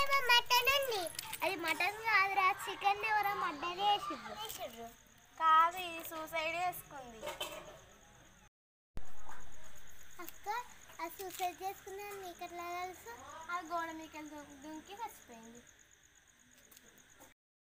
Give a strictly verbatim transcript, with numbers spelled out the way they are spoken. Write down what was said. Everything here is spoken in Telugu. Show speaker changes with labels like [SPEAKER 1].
[SPEAKER 1] మటన్ అండి. అది మటన్ కాదురా, చికెన్ ఎవరో మర్డర్ చేసిర్రు.
[SPEAKER 2] కాదు, ఇది సూసైడ్ చేసుకుంది.
[SPEAKER 1] అక్క ఆ సూసైడ్ చేసుకుందని నీకు ఎట్లా తెలుసు?
[SPEAKER 2] అది గోడ మీకెళ్ళి దుంకి చచ్చిపోయింది.